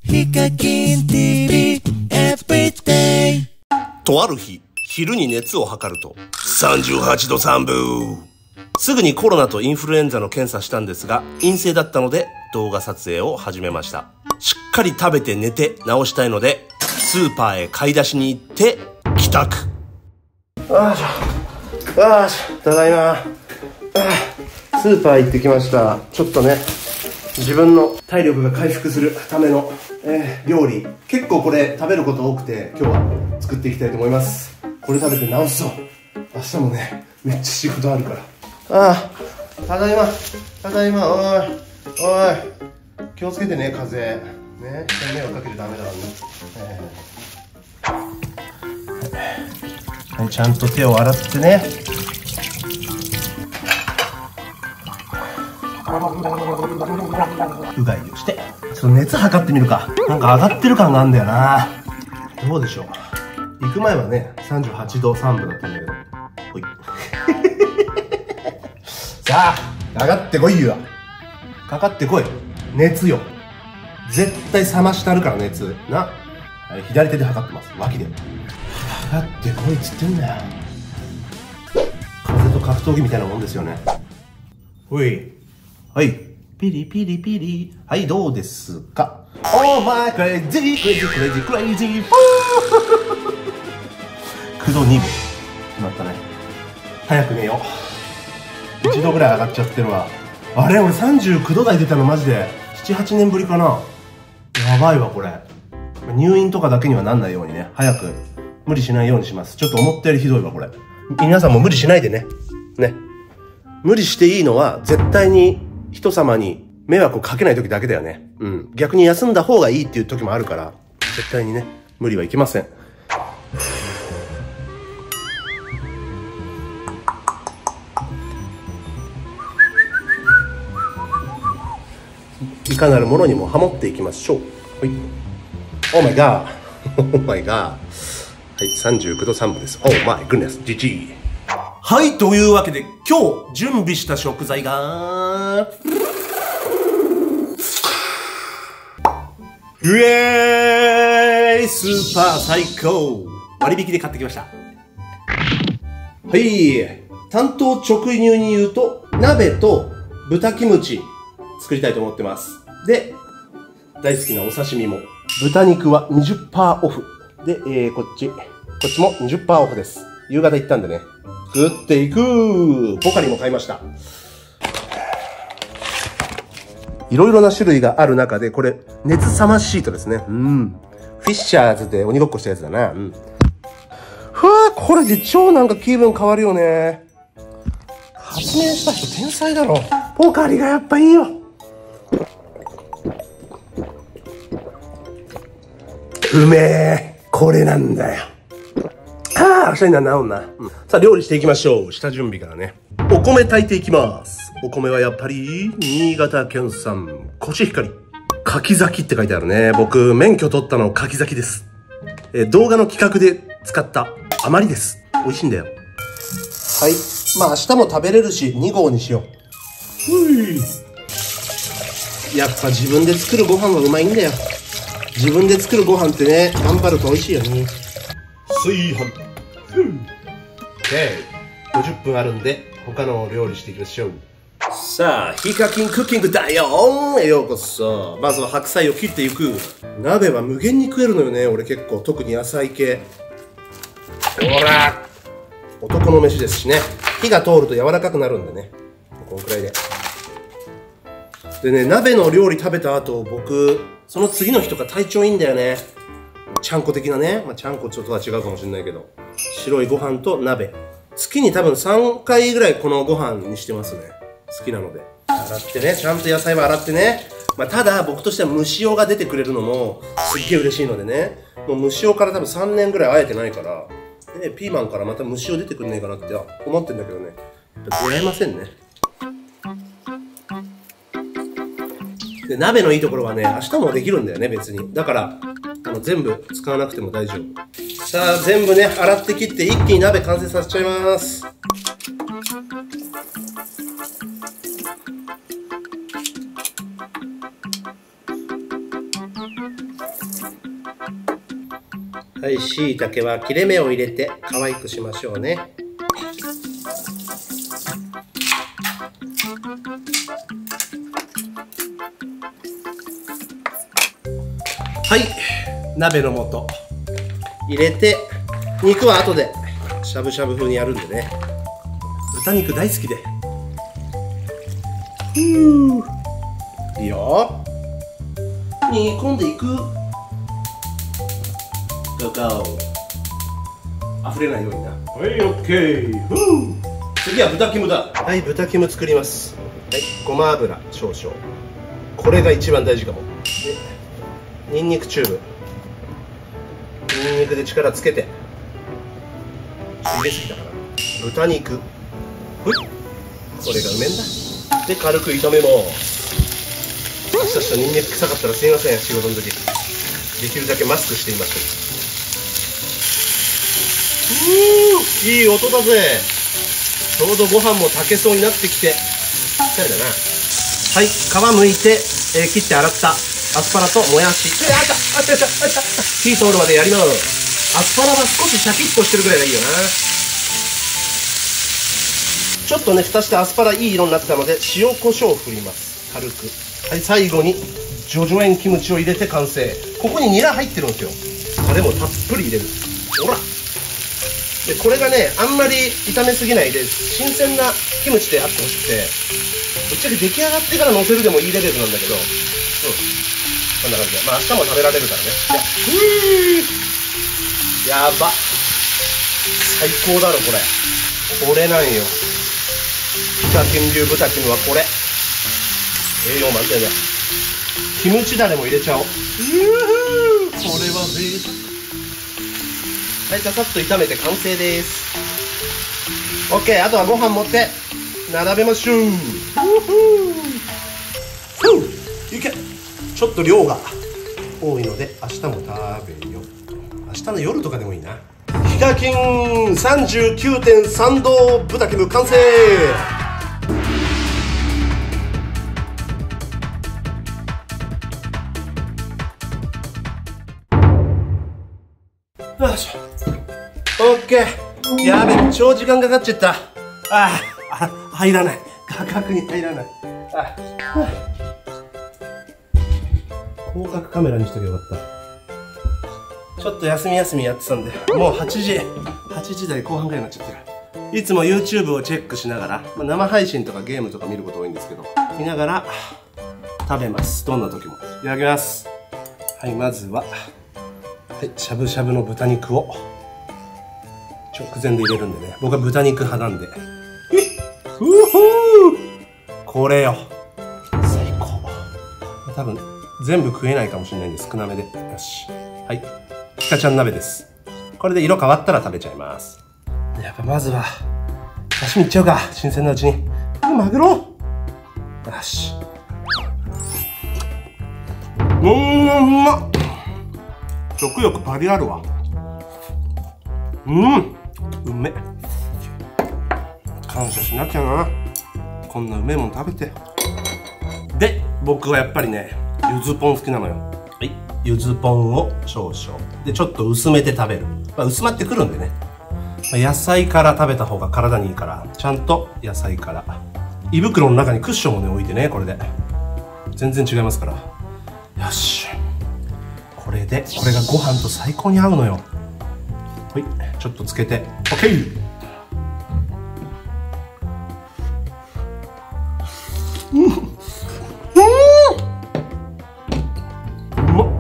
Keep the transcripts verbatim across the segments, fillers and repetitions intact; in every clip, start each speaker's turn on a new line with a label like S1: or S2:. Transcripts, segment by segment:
S1: ヒカキン ティーブイ Everyday。
S2: とある日、昼に熱を測るとさんじゅうはちどさんぶ。すぐにコロナとインフルエンザの検査したんですが陰性だったので動画撮影を始めました。しっかり食べて寝て治したいのでスーパーへ買い出しに行って帰宅。あーしょあーしょただいま。あスーパー行ってきました。ちょっとね自分の体力が回復するための、えー、料理。結構これ食べること多くて今日は作っていきたいと思います。これ食べて治すぞ。明日もねめっちゃ仕事あるから。ああただいまただいま。おいおい気をつけてね風邪ね。迷惑かけるとダメだからね、えー、はいちゃんと手を洗ってね。うがいをしてちょっと熱測ってみるか。なんか上がってる感があるんだよな。どうでしょう。行く前はねさんじゅうはちどさんぶだったんだけどほいさあ上がってこいよ。かかってこい。熱よ絶対冷ましてあるから熱な。はい左手で測ってます。脇で上がってこいっつってんだよ。風と格闘技みたいなもんですよね。ほいはいピリピリピリ。はいどうですか。オーマイクレイジークレイジークレイジークレイジーくどにぶ決まったね。早く寝よう。いちどぐらい上がっちゃってるわ。あれ俺さんじゅうきゅうど台出たのマジでななはちねんぶりかな。やばいわこれ。入院とかだけにはなんないようにね早く無理しないようにします。ちょっと思ったよりひどいわこれ。皆さんも無理しないでね。ね無理していいのは絶対に人様に迷惑をかけない時だけだよね。うん。逆に休んだ方がいいっていう時もあるから、絶対にね、無理はいけません。いかなるものにもハモっていきましょう。はい。オーマイガー。オーマイガー。はい、さんじゅうきゅうどさんぶです。オーマイグネス、ジジー。はい、というわけで今日準備した食材が、うえーいスーパー最高割引で買ってきました。はい、担当直入に言うと鍋と豚キムチ作りたいと思ってます。で大好きなお刺身も豚肉は にじゅっパーセント オフで、えー、こっちこっちも にじゅっパーセント オフです。夕方行ったんでね食っていく。ポカリも買いました。いろいろな種類がある中で、これ、熱冷ましシートですね。うん。フィッシャーズで鬼ごっこしたやつだな。うん。ふわこれで超なんか気分変わるよね。発明した人天才だろ。ポカリがやっぱいいよ。うめえ。これなんだよ。ああ、明日になるな。うん。さあ、料理していきましょう。下準備からね。お米炊いていきます。お米はやっぱり、新潟県産、コシヒカリ。柿崎って書いてあるね。僕、免許取ったの柿崎です。えー、動画の企画で使った余りです。美味しいんだよ。はい。まあ明日も食べれるし、にごうにしよう。ふい。やっぱ自分で作るご飯はうまいんだよ。自分で作るご飯ってね、頑張ると美味しいよね。炊飯。ふん。ごじゅっぷんあるんで、他のを料理していきましょう。さあ、ヒカキンクッキングだよへようこそ。まずは白菜を切っていく。鍋は無限に食えるのよね、俺結構。特に野菜系。ほら男の飯ですしね。火が通ると柔らかくなるんでね。このくらいで。でね、鍋の料理食べた後、僕、その次の日とか体調いいんだよね。ちゃんこ的なね。まあ、ちゃんこちょっとは違うかもしれないけど。白いご飯と鍋。月に多分さんかいぐらいこのご飯にしてますね。好きなので。洗ってね、ちゃんと野菜は洗ってね。まあ、ただ僕としては蒸し塩が出てくれるのもすっげえ嬉しいのでね。もう蒸し塩から多分さんねんぐらい会えてないから、でピーマンからまた蒸し塩出てくんねえかなって思ってんだけどね。出会えませんね。で、鍋のいいところはね、明日もできるんだよね、別に。だから、あの、全部使わなくても大丈夫。さあ、全部ね、洗って切って一気に鍋完成させちゃいます。 はい、しいたけは切れ目を入れて可愛くしましょうね。はい、鍋の素入れて、肉は後でしゃぶしゃぶ風にやるんでね。豚肉大好きで。ふう、いいよ。煮込んでいく。ゴーゴー。溢れないようにな。はい、オッケー。ふう。次は豚キムだ。はい、豚キム作ります。はい、ごま油少々。これが一番大事かも。で、ニンニクチューブ。ニンニクで力つけて。入れすぎたかな。豚肉。ふい。これがうめんだ。で、軽く炒めます。もしかしたらニンニク臭かったらすいません、仕事の時。できるだけマスクしていましょう。うー、いい音だぜ。ちょうどご飯も炊けそうになってきてぴったりだな。はい、皮むいて、えー、切って洗ったアスパラともやし。えー、あったあったあったあった。火通るまでやります。アスパラは少しシャキッとしてるぐらいがいいよな。ちょっとね、蓋してアスパラいい色になったので塩コショウを振ります、軽く。はい、最後にジョジョ園キムチを入れて完成。ここにニラ入ってるんですよ。それもたっぷり入れる。ほらで、これがね、あんまり炒めすぎないで新鮮なキムチであってほしくて、ぶっちゃけ出来上がってから乗せるでもいいレベルなんだけど、うん、こんな感じで、まあ明日も食べられるからね。やば、最高だろこれ。これなんよ、豚キム流豚キムはこれ。栄養満点だ。キムチだれも入れちゃおう。うーこれはぜいたく。はい、ささっと炒めて完成です。 OK、 あとはご飯持って並べましょう。いけ。ちょっと量が多いので明日も食べよう。明日の夜とかでもいいな。ヒカキン さんじゅうきゅうてんさん 度豚キム完成。よいしょ。オッケー。やべ、超時間かかっちゃった。ああ、入らない。価格に入らない。ああ、広角カメラにしとけばよかった。ちょっと休み休みやってたんで、もうはちじ、はちじ台後半ぐらいになっちゃってる。いつも YouTube をチェックしながら、まあ、生配信とかゲームとか見ること多いんですけど、見ながら食べます。どんな時も。いただきます。はい、まずは、はい、しゃぶしゃぶの豚肉を直前で入れるんでね。僕は豚肉派なんで。うふー、これよ。最高。多分全部食えないかもしれないんで少なめで。よし。はい。ヒカちゃん鍋です。これで色変わったら食べちゃいます。やっぱまずは刺身いっちゃうか。新鮮なうちに。マグロ。よし。うーん、うまっ。食欲パリあるわ。うん、うめ。感謝しなきゃな。こんなうめえもん食べて。で、僕はやっぱりね、ゆずポン好きなのよ。はい、ゆずポンを少々でちょっと薄めて食べる。まあ、薄まってくるんでね、まあ、野菜から食べた方が体にいいからちゃんと野菜から。胃袋の中にクッションをね置いてね、これで全然違いますから。よし、これでこれがご飯と最高に合うのよ。はい、ちょっとつけて OK。 うんうん、うまっ。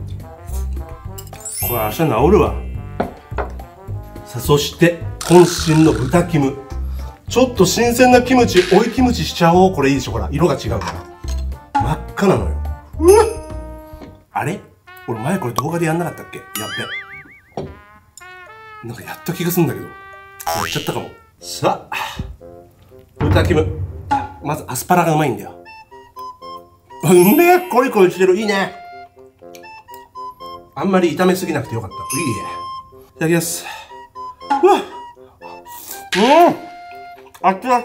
S2: これ明日治るわ。さあ、そして渾身の豚キム。ちょっと新鮮なキムチ、追いキムチしちゃおう。これいいでしょ、ほら色が違うから真っ赤なのよ。うわっ、あれ俺前これ動画でやんなかったっけ。やっべ、なんかやった気がするんだけど、やっちゃったかも。さあ、豚キム。まずアスパラがうまいんだよ。うめえ、コリコリしてる。いいね。あんまり炒めすぎなくてよかった。いいね。いただきます。うわっ、うん、熱々。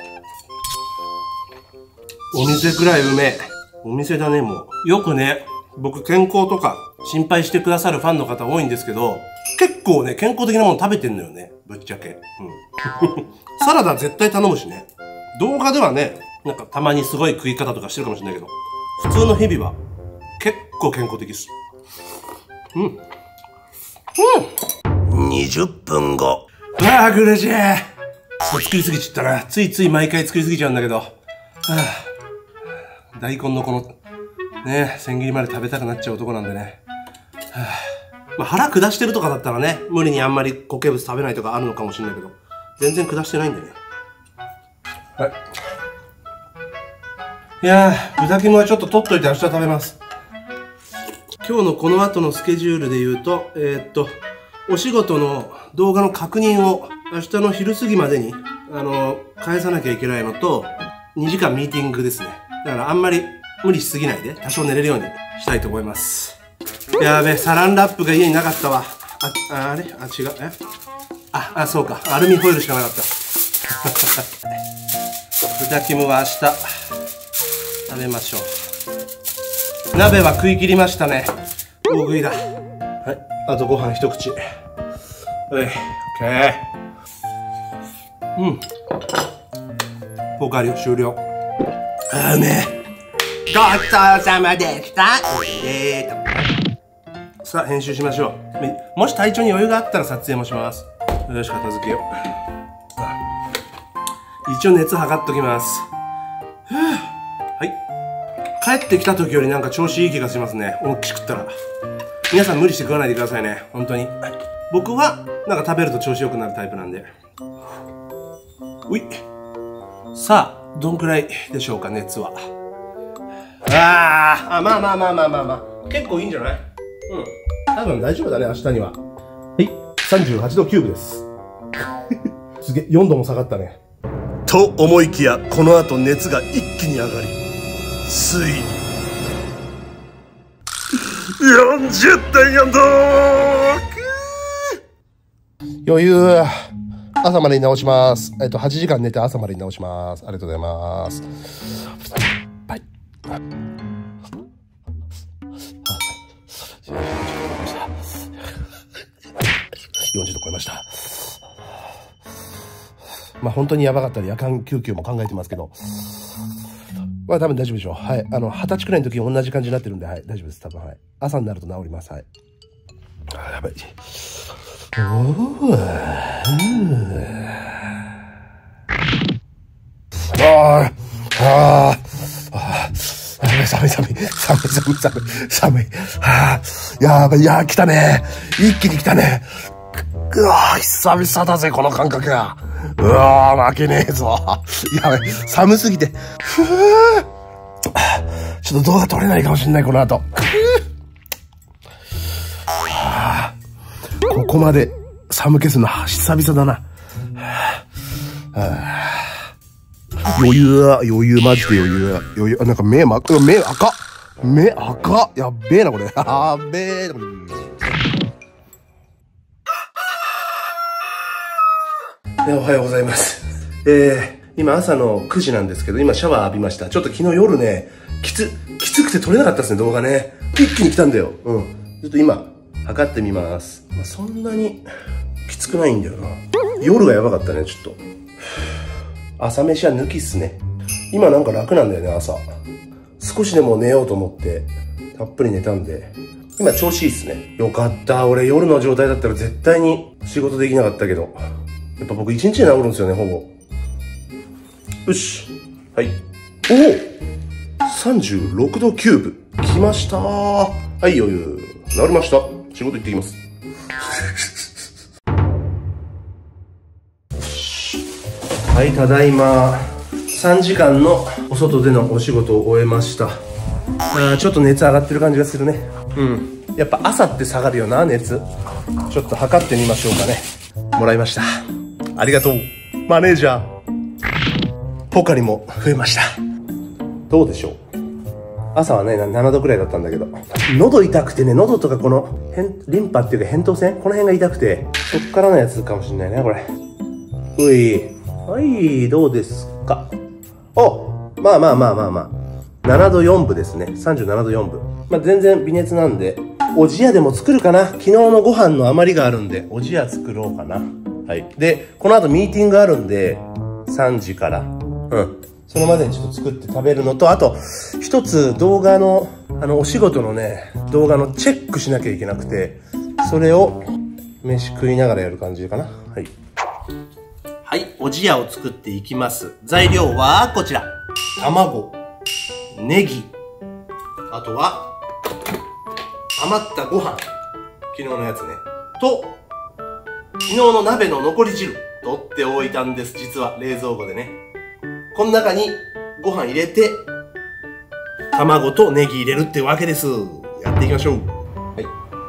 S2: お店くらいうめえ。お店だね。もうよくね、 僕健康とか心配してくださるファンの方多いんですけど、結構ね、健康的なもの食べてんのよね。ぶっちゃけ。うん。サラダ絶対頼むしね。動画ではね、なんかたまにすごい食い方とかしてるかもしれないけど、普通の日々は結構健康的です。うん。うん。にじゅっぷんご。ああ、苦しい。作りすぎちったな。ついつい毎回作りすぎちゃうんだけど。はあ、大根のこの、ね、千切りまで食べたくなっちゃう男なんでね。はあ、まあ、腹下してるとかだったらね、無理にあんまり固形物食べないとかあるのかもしれないけど、全然下してないんでね。はい。いやー、豚キムはちょっと取っといて明日食べます。今日のこの後のスケジュールで言うと、えー、っと、お仕事の動画の確認を明日の昼過ぎまでに、あの、返さなきゃいけないのと、にじかんミーティングですね。だからあんまり無理しすぎないで、多少寝れるようにしたいと思います。やべえ、サランラップが家になかったわ。あ、あれあ、違う。えあ、あ、そうか。アルミホイルしかなかった。豚キムは明日、食べましょう。鍋は食い切りましたね。大食いだ。はい。あとご飯一口。はい。オッケー。うん。ポカリ終了。あー、うめえ。ごちそうさまでした。えーと。さあ、編集しましょう。もし体調に余裕があったら撮影もします。よし、片付けよう。一応熱測っときます。はい。帰ってきた時よりなんか調子いい気がしますね。大きく食ったら。皆さん無理して食わないでくださいね。本当に。僕は、なんか食べると調子良くなるタイプなんで。うい。さあ、どんくらいでしょうか、熱は。あー、あ、まあまあまあまあまあまあ。結構いいんじゃない？うん。多分大丈夫だね、明日には。はい。さんじゅうはちどきゅうぶです。すげえ、よんども下がったね。と思いきや、この後熱が一気に上がり、ついに、よんじゅってんよんど余裕。朝までに直します。えっと、はちじかん寝て朝までに直します。ありがとうございます。はい。よんじゅうど超えました。まあ本当にやばかったら夜間救急も考えてますけど。まあ多分大丈夫でしょう。はい。あの、はたちくらいの時同じ感じになってるんで、はい。大丈夫です。多分、はい。朝になると治ります。はい。あ、やばい。おー。ああ、ああ、寒い寒い、寒い寒い寒い、寒い。はあ、やばい、いや、来たね。一気に来たね。うわぁ、久々だぜ、この感覚が。うわぁ、負けねえぞ。やばい、寒すぎて。ふぅ。ちょっと動画撮れないかもしんない、この後。はぁ、ここまで寒気するの久々だな。はぁ、はぁ、余裕だ、余裕、マジで余裕だ。余裕、なんか目真っ赤、目赤っ。目赤っ。やっべえな、これ。やっべえな、これ。おはようございます。えー、今朝のくじなんですけど、今シャワー浴びました。ちょっと昨日夜ね、きつ、きつくて撮れなかったですね、動画ね。一気に来たんだよ。うん。ちょっと今、測ってみます。まあ、そんなに、きつくないんだよな。夜がやばかったね、ちょっと。朝飯は抜きっすね。今なんか楽なんだよね、朝。少しでも寝ようと思って、たっぷり寝たんで。今調子いいっすね。よかった。俺夜の状態だったら絶対に仕事できなかったけど。やっぱ僕一日で治るんですよね、ほぼ。よし。はい。おお !さんじゅうろくどきゅうぶ。来ましたー。はい、余裕。治りました。仕事行ってきます。はい、ただいま。さんじかんのお外でのお仕事を終えました。あー、ちょっと熱上がってる感じがするね。うん。やっぱ朝って下がるよな、熱。ちょっと測ってみましょうかね。もらいました。ありがとう。マネージャー。ポカリも増えました。どうでしょう。朝はね、ななどくらいだったんだけど。喉痛くてね、喉とかこの、リンパっていうか扁桃腺この辺が痛くて、そっからのやつかもしんないね、これ。うい。はい、どうですか。お、まあまあまあまあまあ。ななどよんぶですね。さんじゅうななどよんぶ。 まあ、全然微熱なんで、おじやでも作るかな。昨日のご飯の余りがあるんで、おじや作ろうかな。はい。で、この後ミーティングあるんで、さんじから。うん。それまでにちょっと作って食べるのと、あと、一つ動画の、あの、お仕事のね、動画のチェックしなきゃいけなくて、それを、飯食いながらやる感じかな。はい。はい、おじやを作っていきます。材料はこちら。卵、ネギ、あとは、余ったご飯。昨日のやつね。と、昨日の鍋の残り汁。取っておいたんです。実は、冷蔵庫でね。この中にご飯入れて、卵とネギ入れるってわけです。やっていきましょう。はい。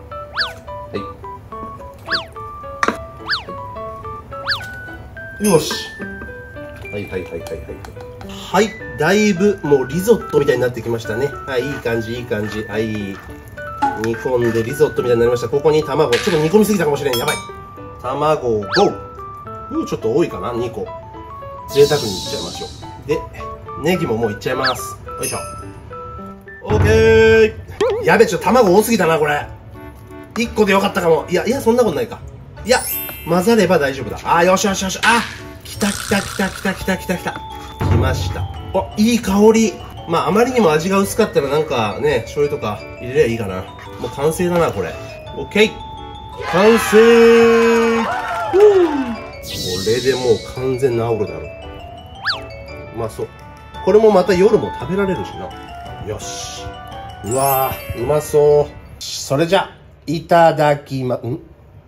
S2: はい。よし。はいはいはいはいはい。はい。だいぶもうリゾットみたいになってきましたね。はい。いい感じ、いい感じ。はい。煮込んでリゾットみたいになりました。ここに卵。ちょっと煮込みすぎたかもしれん。やばい。卵をご。うん、ちょっと多いかな。にこ。贅沢にいっちゃいましょう。で、ネギももういっちゃいます。よいしょ。オッケー。やべ、ちょっと卵多すぎたな、これ。いっこでよかったかも。いや、いや、そんなことないか。いや、混ざれば大丈夫だ。あー、よしよしよし。あ、来た来た来た来た来た来た来た。来ました。あ、いい香り。まあ、あまりにも味が薄かったらなんかね、醤油とか入れりゃいいかな。もう完成だな、これ。オッケー。完成。これでもう完全なオールだろ。うまそう。これもまた夜も食べられるしな。よし。うわー、うまそう。それじゃ、いただきま、んん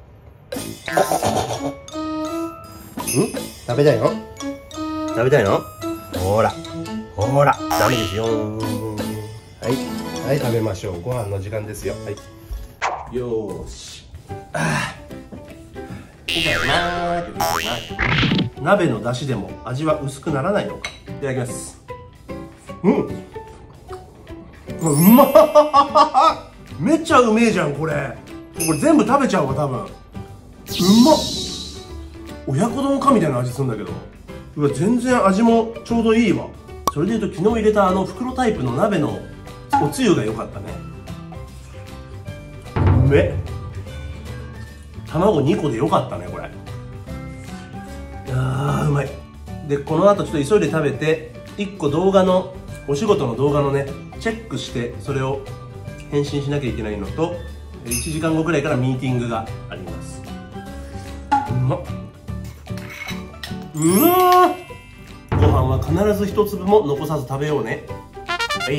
S2: 食べたいの食べたいのほら。ほら。ダメですよ。はい。はい、食べましょう。ご飯の時間ですよ。はい。よーし。あー。いただきまーす。鍋の出汁でも味は薄くならないのか。いただきます。うん。うまっ。めっちゃうめえじゃん、これ。これ全部食べちゃうわ、多分。うまっ。親子丼かみたいな味するんだけど。うわ、全然味もちょうどいいわ。それでいうと昨日入れたあの袋タイプの鍋のおつゆが良かったね。うめっ。卵にこで良かったね、これ。あー、うまい。で、この後ちょっと急いで食べて、いっこ動画の、お仕事の動画のね、チェックして、それを返信しなきゃいけないのと、いちじかんごくらいからミーティングがあります。うまっ。うわー。ご飯は必ず一粒も残さず食べようね。はい。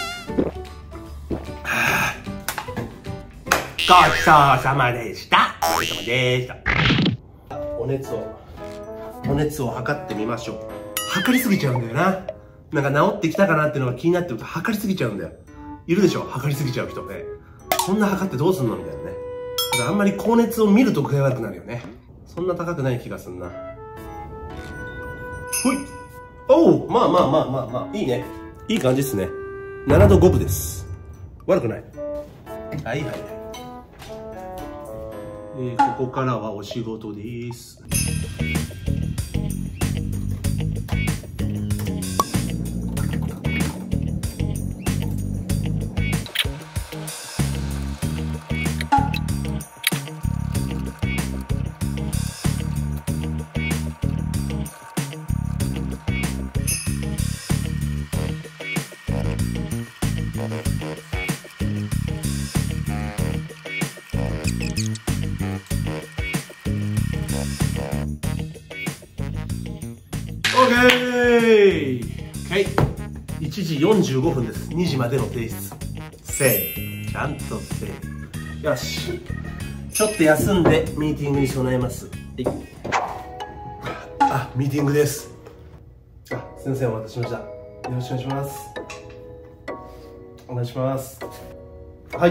S2: ごちそうさまでした。ごちそうさまでした。お熱を、お熱を測ってみましょう。測りすぎちゃうんだよな。なんか治ってきたかなっていうのが気になってると測りすぎちゃうんだよ。いるでしょ、測りすぎちゃう人ね。そんな測ってどうすんのみたいなね。だからあんまり高熱を見ると具合悪くなるよね。そんな高くない気がすんな。ほい。おう、まあまあまあまあまあ、いいね。いい感じですね。ななどごぶです。悪くない。はいはいはい。えー、ここからはお仕事です。オッケー。はい。いちじよんじゅうごふんです。にじまでの提出。せー。ちゃんとせー。よし。ちょっと休んでミーティングに備えます。はい。あ、ミーティングです。あ、先生お待たせしました。よろしくお願いします。お願いします。はい。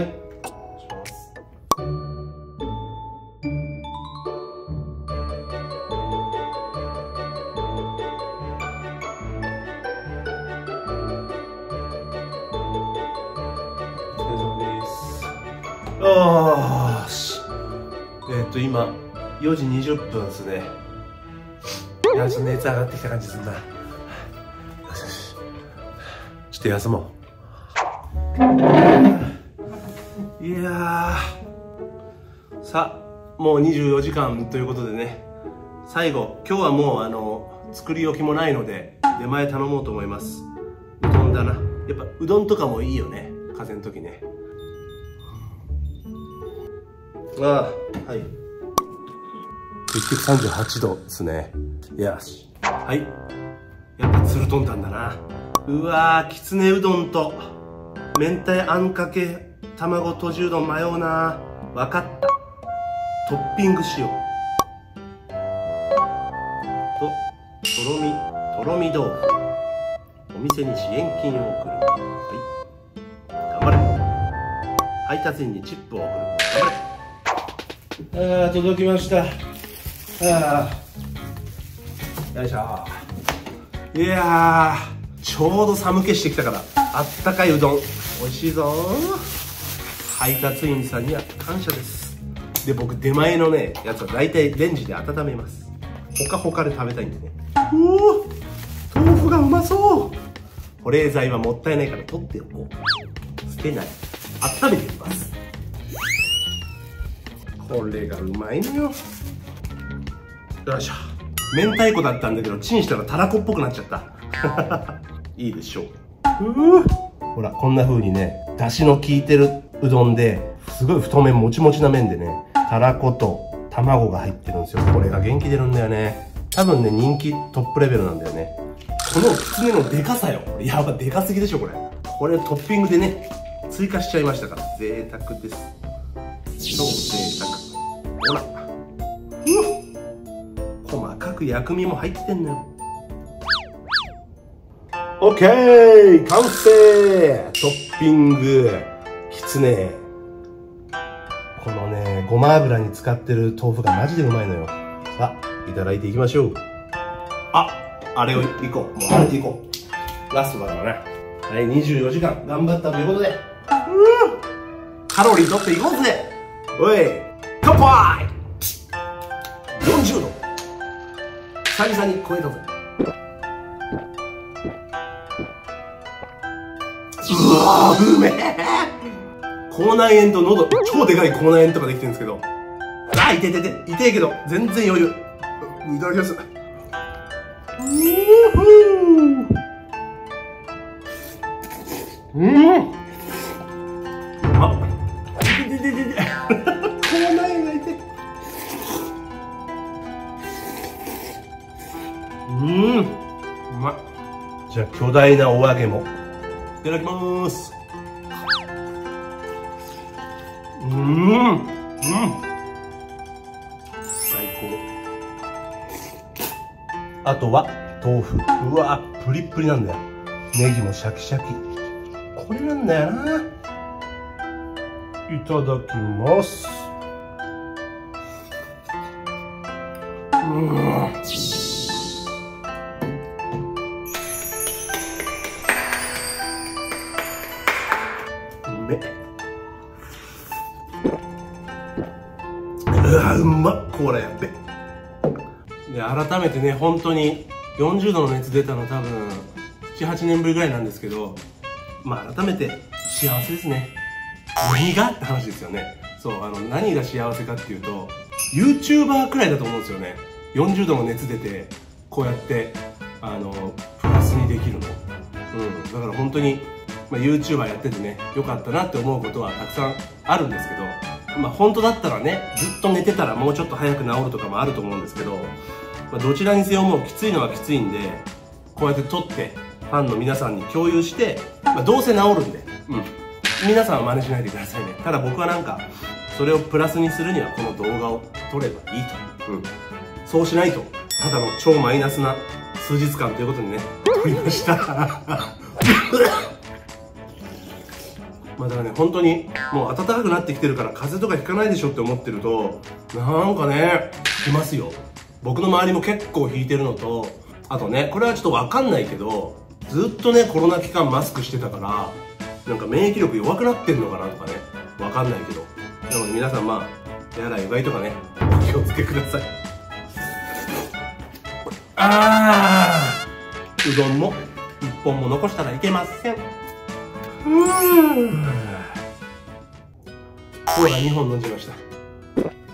S2: あーし。えー、っと、今、よじにじゅっぷんですね。いや、ちょっと熱上がってきた感じするな。よしよし。ちょっと休もう。 さあもうにじゅうよじかんということでね、最後今日はもうあの作り置きもないので出前頼もうと思います。うどんだな。やっぱうどんとかもいいよね、風邪の時ね。ああ、はい。結局さんじゅうはちどですね。よし。はい。やっぱつるとんたんだな。うわー、きつねうどんと明太あんかけ卵とじうどん迷うな。わかった。トッピングしよう。と、とろみ、とろみ豆腐。お店に支援金を送る。はい。頑張れ。配達員にチップを送る。頑張れ。ああ、届きました。ああ。よいしょ。いやー、ちょうど寒気してきたから、あったかいうどん、美味しいぞー。配達員さんには感謝です。で、僕、出前のね、やつは大体レンジで温めます。ほかほかで食べたいんでね。うおー、豆腐がうまそう。保冷剤はもったいないから取っておこう。捨てない。温めていきます。これがうまいのよ。よいしょ。明太子だったんだけどチンしたらたらこっぽくなっちゃったいいでしょう。うほらこんな風にね、だしの効いてるうどんですごい太麺もちもちな麺でね、たらこと卵が入ってるんですよ。これが元気出るんだよね。多分ね人気トップレベルなんだよね。このきつねのでかさよ。やば、でかすぎでしょこれ。これトッピングでね追加しちゃいましたから、贅沢です。超贅沢。ほら、うわ細かく薬味も入ってんのよ。オッケー、完成。トッピングきつね。このねごま油に使ってる豆腐がマジでうまいのよ。さあいただいていきましょう。あ、あれをいこう。もうあれでいこう。ラストだからね。はい、にじゅうよじかん頑張ったということで、カロリー取っていこうぜ。おい、乾杯。よんじゅうど久々に超えたぜ。うわー、うめえ。口内炎と喉、超でかい口内炎とかできてるんですけど、あー、いててて痛いけど全然余裕。いただきます。うん、あっ、いてててて口内炎が痛い。うん、うまい。じゃあ巨大なお揚げもいただきます。うん、うん、最高。あとは豆腐。うわ、プリップリなんだよ。ネギもシャキシャキ。これなんだよな。いただきます。うん、うわ、うまっ。これやっべ。で改めてね、本当によんじゅうどの熱出たの多分ななはちねんぶりぐらいなんですけど、まあ改めて幸せですね。何がって話ですよね。そう、あの何が幸せかっていうと、 YouTuber くらいだと思うんですよね。よんじゅうどの熱出てこうやってあのプラスにできるの。うん、だから本当に、まあ、YouTuber やっててね、良かったなって思うことはたくさんあるんですけど、まあ本当だったらね、ずっと寝てたらもうちょっと早く治るとかもあると思うんですけど、まあ、どちらにせよもうきついのはきついんで、こうやって撮ってファンの皆さんに共有して、まあ、どうせ治るんで、うん、皆さんは真似しないでくださいね。ただ僕はなんかそれをプラスにするにはこの動画を撮ればいいと、うん、そうしないとただの超マイナスな数日間ということにね、撮りましたまあだからね、本当にもう暖かくなってきてるから風邪とかひかないでしょって思ってると、なんかね、きますよ。僕の周りも結構ひいてるのと、あとね、これはちょっとわかんないけど、ずっとね、コロナ期間マスクしてたから、なんか免疫力弱くなってんのかなとかね、わかんないけど。なので皆さん、まあ、手洗いうがいとかね、お気をつけください。あー、うどんも一本も残したらいけません。うーん。コーラにほん飲んじゃいました。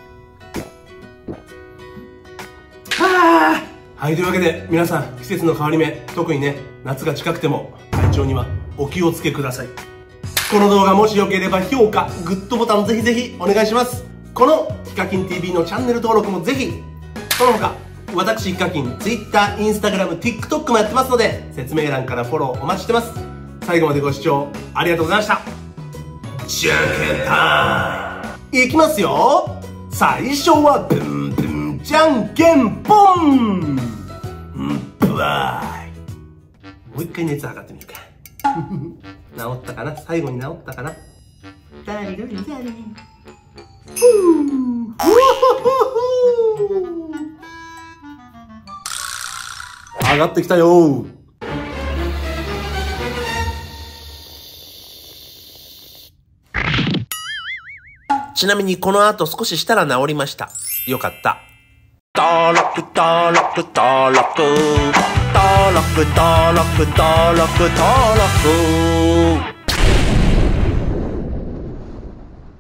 S2: はい、というわけで皆さん季節の変わり目、特にね夏が近くても体調にはお気をつけください。この動画もしよければ評価、グッドボタンぜひぜひお願いします。このヒカキン ティーブイ のチャンネル登録もぜひ。その他私ヒカキン Twitter、Instagram、TikTok もやってますので説明欄からフォローお待ちしてます。最後までご視聴ありがとうございました。じゃんけんタイムいきますよ。最初はブンブンじゃんけんポン。ブワイ。もう一回熱測ってみるか。治ったかな、最後に治ったかな。ダリルリダリ。上がってきたよ。ちなみにこの後少ししたら治りました。よかった。登録登録登録登録登録登録登録